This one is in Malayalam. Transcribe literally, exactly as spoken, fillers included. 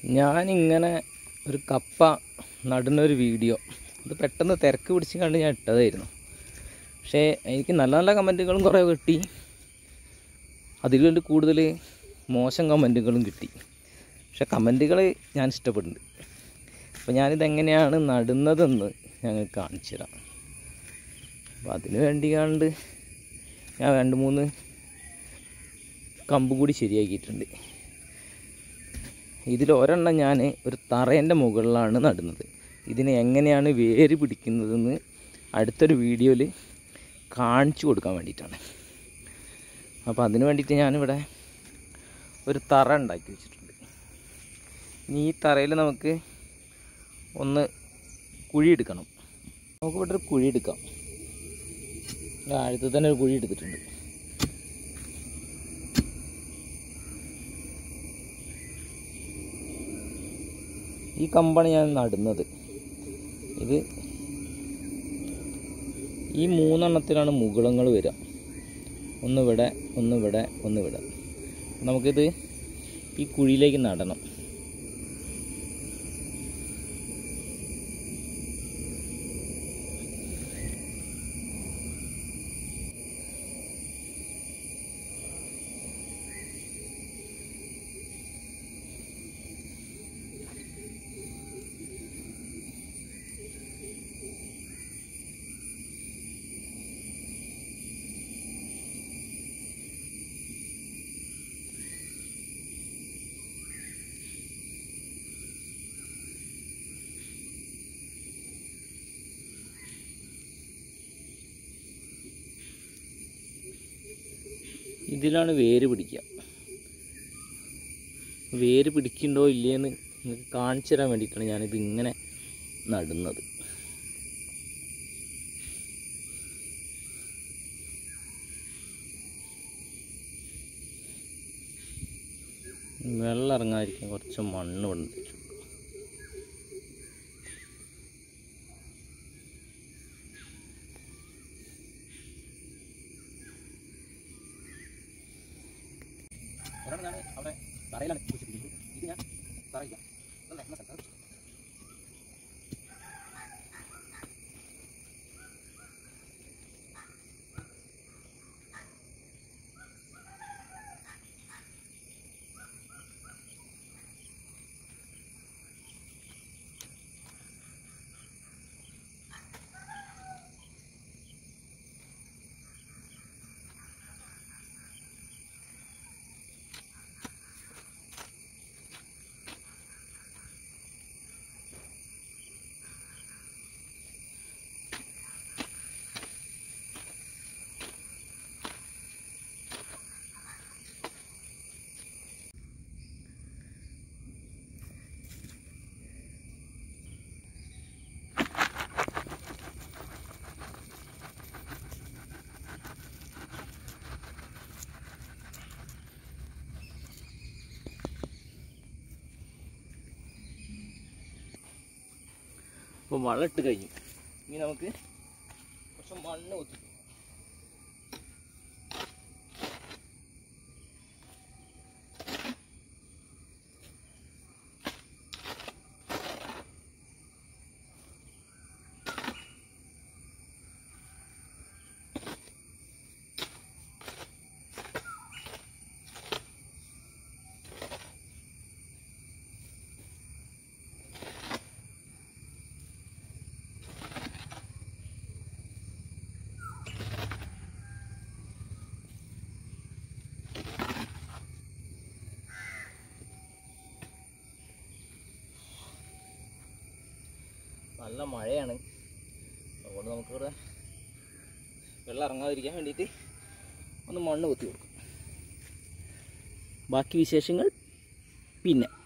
ഞാനിങ്ങനെ ഒരു കപ്പ നടുന്നൊരു വീഡിയോ അത് പെട്ടെന്ന് തിരക്ക് പിടിച്ച് കണ്ട് ഞാൻ ഇട്ടതായിരുന്നു. പക്ഷേ എനിക്ക് നല്ല നല്ല കമൻറ്റുകളും കുറേ കിട്ടി, അതിൽ കൂടുതൽ മോശം കമൻറ്റുകളും കിട്ടി. പക്ഷേ കമൻറ്റുകൾ ഞാൻ ഇഷ്ടപ്പെടുന്നുണ്ട്. അപ്പോൾ ഞാനിതെങ്ങനെയാണ് നടുന്നതെന്ന് ഞങ്ങൾ കാണിച്ചു തരാം. അപ്പോൾ അതിന് വേണ്ടി കണ്ട് ഞാൻ രണ്ട് മൂന്ന് കമ്പ് കൂടി ശരിയാക്കിയിട്ടുണ്ട്. ഇതിൽ ഒരെണ്ണം ഞാൻ ഒരു തറേൻ്റെ മുകളിലാണ് നടുന്നത്. ഇതിനെ എങ്ങനെയാണ് വേര് പിടിക്കുന്നതെന്ന് അടുത്തൊരു വീഡിയോയിൽ കാണിച്ചു കൊടുക്കാൻ വേണ്ടിയിട്ടാണ്. അപ്പോൾ അതിന് വേണ്ടിയിട്ട് ഞാനിവിടെ ഒരു തറ ഉണ്ടാക്കി വെച്ചിട്ടുണ്ട്. ഇനി ഈ തറയിൽ നമുക്ക് ഒന്ന് കുഴിയെടുക്കണം. നമുക്കിവിടെ ഒരു കുഴി എടുക്കാം. ആഴത്തിൽ തന്നെ ഒരു കുഴി എടുത്തിട്ടുണ്ട്. ഈ കമ്പാണ് ഞാൻ നടുന്നത്. ഇത് ഈ മൂന്നെണ്ണത്തിലാണ് മുകുളങ്ങൾ വരിക. ഒന്നിവിടെ, ഒന്നിവിടെ, ഒന്നിവിടെ. നമുക്കിത് ഈ കുഴിയിലേക്ക് നടണം. ഇതിലാണ് വേര് പിടിക്കുക. വേര് പിടിക്കുന്നുണ്ടോ ഇല്ലയെന്ന് നിങ്ങൾക്ക് കാണിച്ചു തരാൻ വേണ്ടിയിട്ടാണ് ഞാനിത് ഇങ്ങനെ നടുന്നത്. വെള്ളം ഇറങ്ങാതിരിക്കാൻ കുറച്ച് മണ്ണ് കൊണ്ടിട്ടു. ഞാൻ അവിടെ തറയിലാണ് കുഴിച്ചിരിക്കുന്നത്. ഇത് ഞാൻ തറയില്ല അപ്പോൾ വളം ഇട്ട് കഴിഞ്ഞു. ഇനി നമുക്ക് കുറച്ച് മണ്ണ് ഒത്തി നല്ല മഴയാണ്. അതുകൊണ്ട് നമുക്കിവിടെ വെള്ളം ഇറങ്ങാതിരിക്കാൻ വേണ്ടിയിട്ട് ഒന്ന് മണ്ണ് കുത്തി കൊടുക്കും. ബാക്കി വിശേഷങ്ങൾ പിന്നെ.